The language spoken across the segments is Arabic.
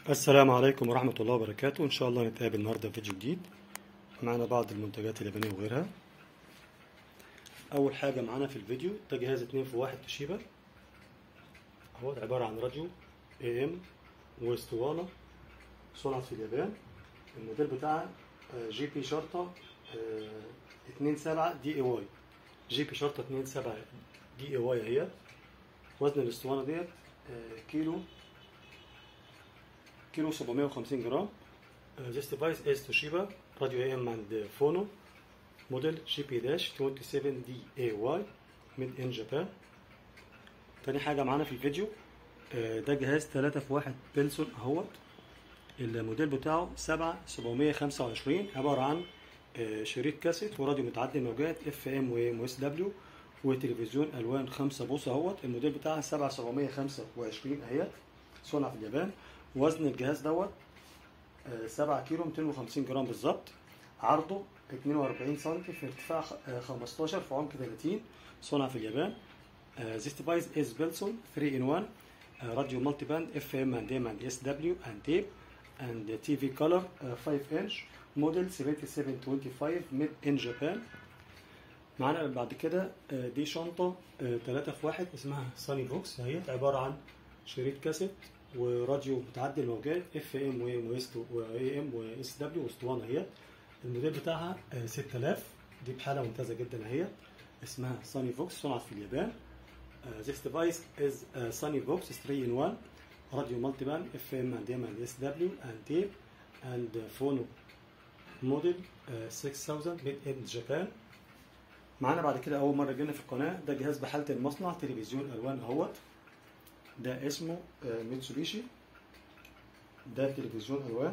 السلام عليكم ورحمة الله وبركاته. إن شاء الله نتقابل النهاردة في فيديو جديد. معنا بعض المنتجات اليابانية وغيرها. أول حاجة معانا في الفيديو ده جهاز 2 في 1 توشيبا، هو عبارة عن راديو AM واسطوانة صنعت في اليابان. الموديل بتاعها جي بي شرطة 27 دي اي واي، جي بي شرطة 27 دي اي واي. هي وزن الاسطوانة ديت كيلو 750 جرام. This device is Toshiba Radio AM and Phono model GP-27DAY made in Japan. تاني حاجة معانا في الفيديو ده جهاز 3 في 1 بيلسون اهوت. الموديل بتاعه 7725، عبارة عن شريط كاسيت وراديو متعدد الموجات FM و SW وتلفزيون الوان 5 بوصة اهوت. الموديل بتاعها 7725 اهيت، صنع في اليابان. وزن الجهاز دوت 7 كيلو 250 جرام بالظبط. عرضه 42 سم في ارتفاع 15 في عمق 30، صنع في اليابان. This device is Belson 3-in-1 radio multiband FM and AM and SW and tape and TV color 5 inch model 7725 made in Japan. معانا بعد كده دي شنطة 3 في 1 اسمها ساني بوكس. هي عبارة عن شريط كاسيت وراديو متعدد الموجات FM و AM و SW واسطوانة. هي الموديل بتاعها 6000، دي بحالة ممتازة جدا. هي اسمها ساني بوكس، صنعت في اليابان. This device is Sunny Box 3-in-1 radio multiband FM and AM and SW and tape and phono model 6000 made in Japan. معانا بعد كده أول مرة جينا في القناة ده جهاز بحالة المصنع، تلفزيون ألوان اهوت. ده اسمه ميتسوبيشي، ده تلفزيون ألوان.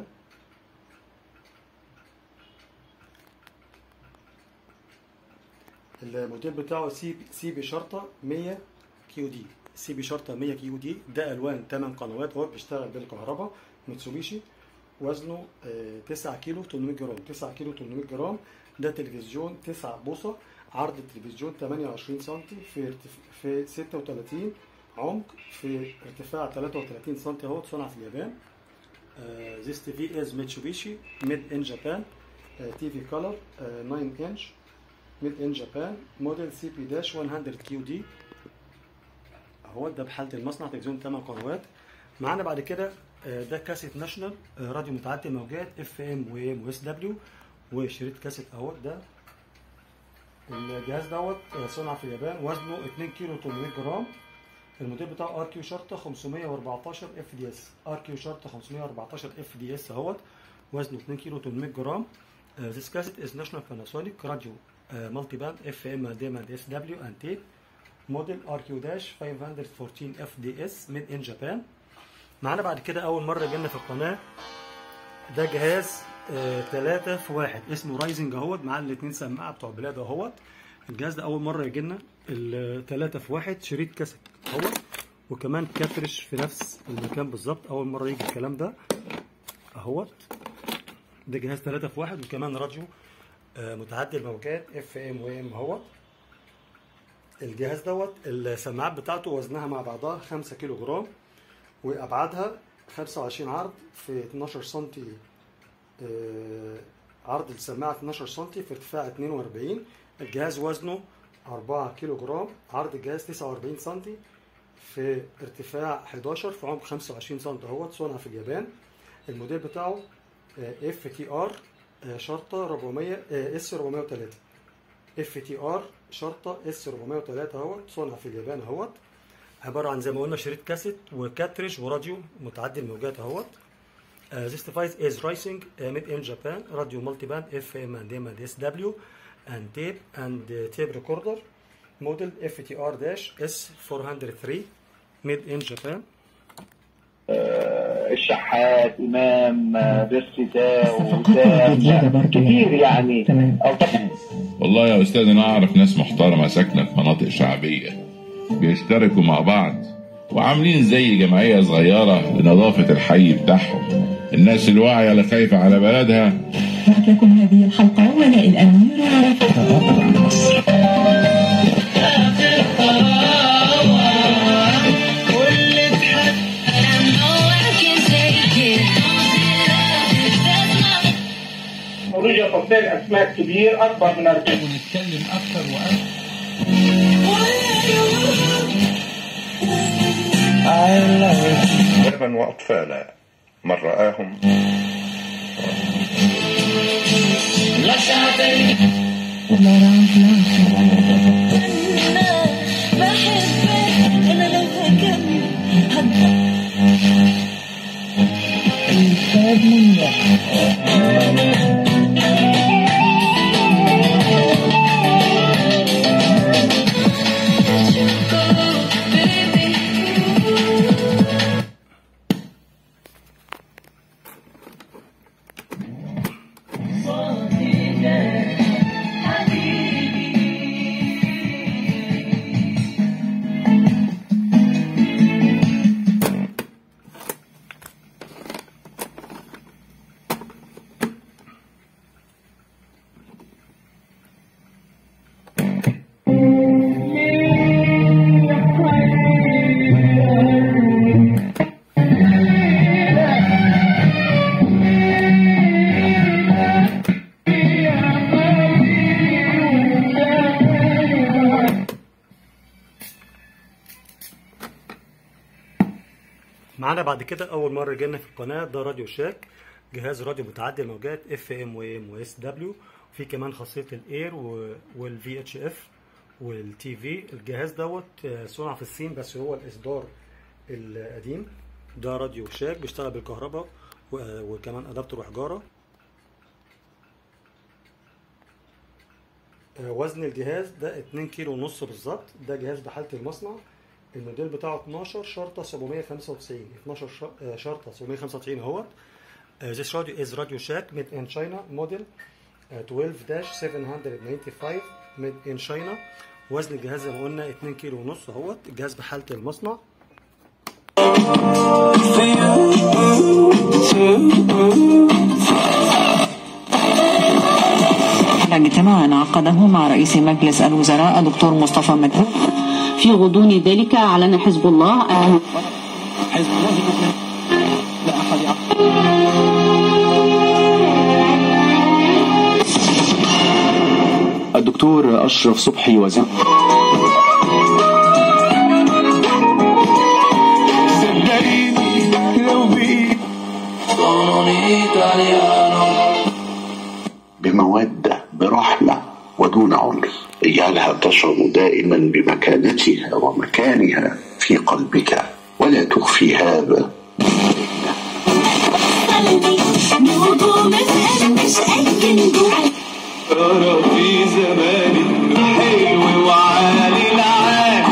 الموديل بتاعه سي بي شرطة 100 كيو دي، سي بي شرطة 100 كيو دي. ده ألوان 8 قنوات، هو بيشتغل بالكهرباء. ميتسوبيشي وزنه 9 كيلو 800 جرام، 9 كيلو 800 جرام. ده تلفزيون 9 بوصة، عرض التلفزيون 28 سم في 36 عمق في ارتفاع 33 سم اهو، صنع في اليابان. This TV is Mitsubishi made in Japan TV color 9 inch made in Japan model CP-100QD اهو. ده بحالة المصنع، تلفزيون 8 قنوات. معانا بعد كده ده كاسيت ناشونال راديو متعدد الموجات FM و AM و SW وشريط كاسيت اهو. ده الجهاز دوت صنع في اليابان، وزنه 2 كيلو 800 جرام. الموديل بتاعه RQ شرطة 514 FDS، RQ شرطة 514 FDS اهوت. وزنه 2 كيلو 800 جرام. This cassette is National Panasonic Radio multiband FM and AM and SW and tape model RQ-514 FDS made in Japan. معانا بعد كده أول مرة جينا في القناة ده جهاز 3 في 1 اسمه رايزنج اهوت، مع الاتنين سماعة بتوع بلاده اهوت. الجهاز ده أول مرة يجينا ال3 في 1 شريط كاسيت اهوت، وكمان كاترش في نفس المكان بالظبط. أول مرة يجي الكلام ده اهوت. ده جهاز 3 في 1 وكمان راديو متعدد الموجات FM و AM اهوت. الجهاز دوت السماعات بتاعته وزنها مع بعضها 5 كيلو جرام، وابعادها 25 عرض في 12 سم. عرض السماعه 12 سم في ارتفاع 42. الجهاز وزنه 4 كيلو جرام، عرض الجهاز 49 سم في ارتفاع 11 في عمق 25 سم اهوت، صنع في اليابان. الموديل بتاعه FTR شرطة 400 S403، FTR شرطة S403 اهوت، صنع في اليابان اهوت. عبارة عن زي ما قلنا شريط كاسيت وكاتريج وراديو متعدد الموجات اهوت. This device is Rising made in Japan radio multiband FM and AM and SW and tape recorder model FTR-S403 made in Japan. الشحات إمام بيرسيتاو وسام كتير يعني. والله يا أستاذ أنا أعرف ناس محترمة ساكنة في مناطق شعبية بيشتركوا مع بعض وعاملين زي جمعية صغيرة لنظافة الحي بتاعهم. الناس الواعية اللي خايفة على بلدها. نعرض لكم هذه الحلقة ولاء الأمير ورفقة مصر. كل انتاج اسماك كبير اكبر من 40. ونتكلم اكتر واكتر. شبابا واطفالا من راهم معانا بعد كده اول مره جينا في القناه ده راديو شاك، جهاز راديو متعدد الموجات FM وAM وSW، وفي كمان خاصيه الاير والVHF والTV. الجهاز دوت صنع في الصين بس هو الاصدار القديم. ده راديو شاك بيشتغل بالكهرباء وكمان ادابتور وحجاره. وزن الجهاز ده 2 كيلو ونص بالظبط. ده جهاز بحاله المصنع، الموديل بتاعه 12 شرطة 795 12 شرطة 795 اهوت. This radio is Radio Shack made in China model 12-795 made in China. وزن الجهاز زي ما قلنا 2 كيلو ونص اهوت. الجهاز بحالة المصنع. اجتماعا عقده مع رئيس مجلس الوزراء دكتور مصطفى مدبولي. في غضون ذلك أعلن حزب الله الدكتور أشرف صبحي وزير بمودة برحمة ودون عنف، اجعلها تشعر دائما بمكانتها ومكانها في قلبك ولا تخفي هذا. ترى في زمان حلو وعالي العال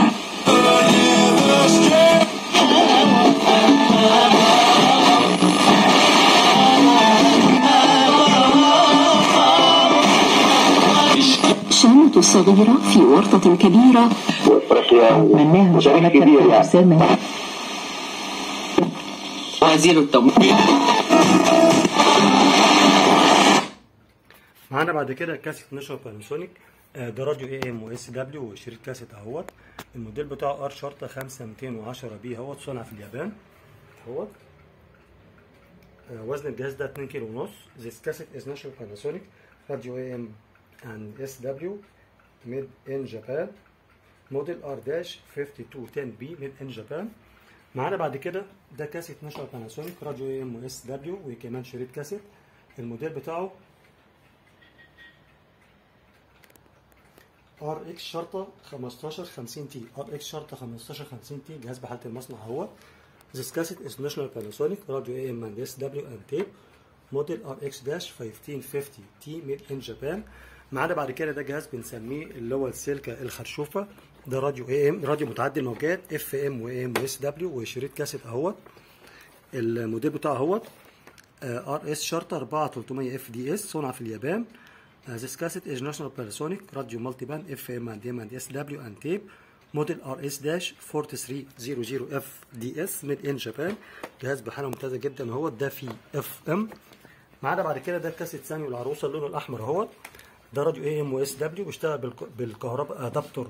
الشامة الصغيرة في ورطة كبيرة. مناها شغلة الأسامة وزير التموين. معانا بعد كده كاسيت ناشونال باناسونيك. ده راديو AM وSW وشريط كاسيت اهوت. الموديل بتاعه R شرطة 5210B اهوت، صنع في اليابان اهوت. وزن الجهاز ده 2 كيلو ونص. This cassette is national Panasonic radio AM and SW made in Japan model R-5210B made in Japan. معانا بعد كده ده كاسيت ناشونال باناسونيك راديو AM وSW وكمان شريط كاسيت. الموديل بتاعه RX شرطة 1550T RX شرطة 1550T، جهاز بحالة المصنع اهوت. This cassette is national Panasonic radio AM and SW and tape model RX-1550T made in Japan. معانا بعد كده ده جهاز بنسميه اللي هو السلكة الخرشوفة. ده راديو AM راديو متعدد الموجات FM وAM وSW وشريط كاسيت اهوت. الموديل بتاعه اهوت RS شرطة 4300FDS، صنع في اليابان. This cassette is national Panasonic radio multiband FM and AM and SW and tape model RS-4300FDS made in Japan، جهاز بحالة ممتازة جدا اهوت. ده في FM. معانا بعد كده ده كاسيت ثاني والعروسة اللون الأحمر اهوت. ده راديو AM وSW بيشتغل بالكهرباء ادابتور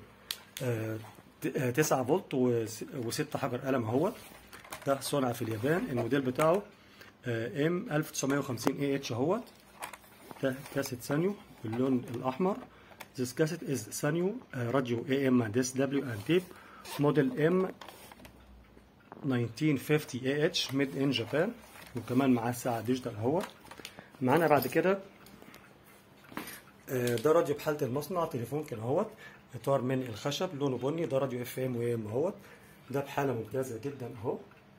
9 فولت و6 حجر قلم اهوت. ده صنع في اليابان. الموديل بتاعه M1950AH اهوت. ده كاسيت سانيو باللون الأحمر. This cassette is Sanyo radio AM and SW and tape model M1950AH made in Japan. وكمان معاه ساعة ديجيتال اهو. معانا بعد كده ده راديو بحالة المصنع، تليفون كان اهوت، اطار من الخشب لونه بني، ده راديو FM وAM اهوت، ده بحالة ممتازة جدا اهو.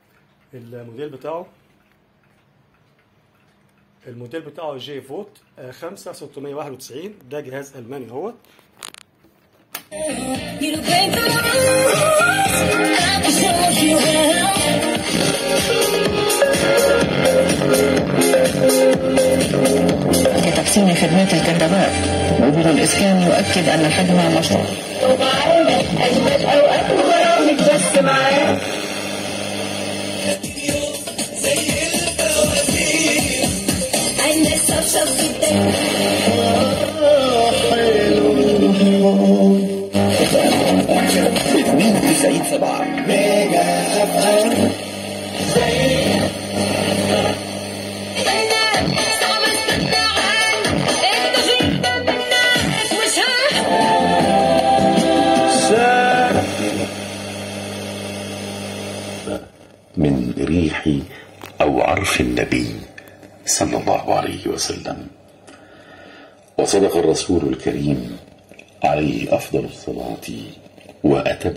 الموديل بتاعه جي فوت 5691. ده جهاز ألماني اهوت. لتحسين خدمات الكهرباء وجود الإسكان يؤكد أن الحجم مشروع. ومعانا أجمل أوقات وبرامج بس معاك زي الفوازير عنا صفصف جدا حلو 92.7 ميجا FM من ريح أو عرف النبي صلى الله عليه وسلم. وصدق الرسول الكريم عليه أفضل الصلاة وأتم.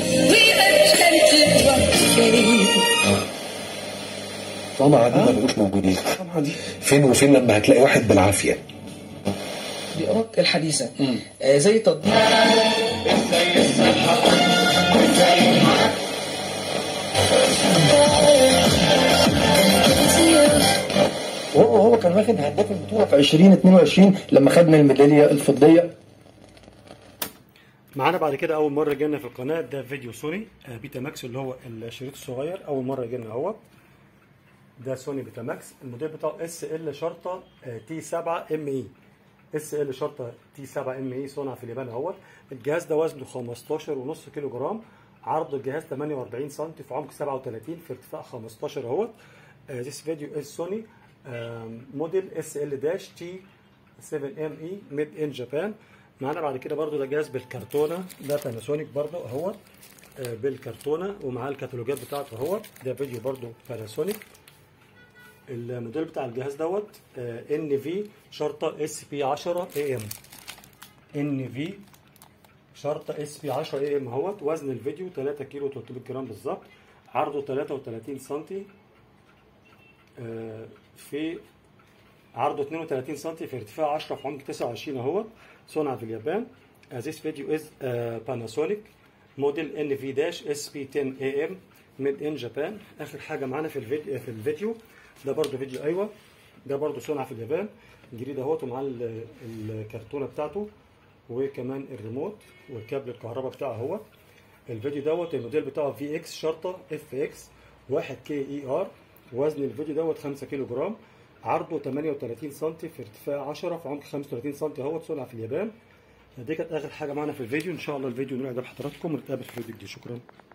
طبعا دي ما بقوش موجودين. طبعا دي فين وفين لما هتلاقي واحد بالعافية. بيئات الحديثة زي تطبيق هو كان واخد هداف البطولة في 2022 لما خدنا الميدالية الفضية. معانا بعد كده اول مره جينا في القناه ده فيديو سوني بيتا ماكس اللي هو الشريط الصغير، اول مره جينا اهو. ده سوني بيتا ماكس، الموديل بتاعه SL شرطه T7 ME. SL شرطه T7 ME صنع في اليابان اهوت. الجهاز ده وزنه 15.5 كيلو جرام، عرض الجهاز 48 سم، في عمق 37، في ارتفاع 15 اهوت. This video is Sony model SL-T7ME made in Japan. معانا بعد كده برضو ده جهاز بالكرتونه، ده باناسونيك برضو اهوت بالكرتونه، ومعاه الكتالوجات بتاعته اهوت. ده فيديو برضو باناسونيك. الموديل بتاع الجهاز دوت NV شرطه SP10 AM. NV شرطه SP10 AM اهوت. وزن الفيديو 3 كيلو 300 جرام بالظبط، عرضه 33 سم، في عرضه 32 سم، في ارتفاع 10، في عمق 29 اهوت. صنع في اليابان. This video is Panasonic model NV-SP10 AM made in Japan. اخر حاجه معانا في الفيديو ده برضو فيديو ايوه، ده برضو صنع في اليابان، جديد اهوت، ومعاه الكرتونه بتاعته وكمان الريموت والكابل الكهرباء بتاعه اهوت. الفيديو دوت الموديل بتاعه VX شرطه FX 1KER. وزن الفيديو دوت 5 كيلو جرام، عرضه 38 سم، في ارتفاع 10، في عمق 35 سم اهوت. صنع في اليابان. دي كانت اخر حاجه معانا في الفيديو. ان شاء الله الفيديو نعجب حضراتكم، ونتقابل في فيديو جديد. شكرا.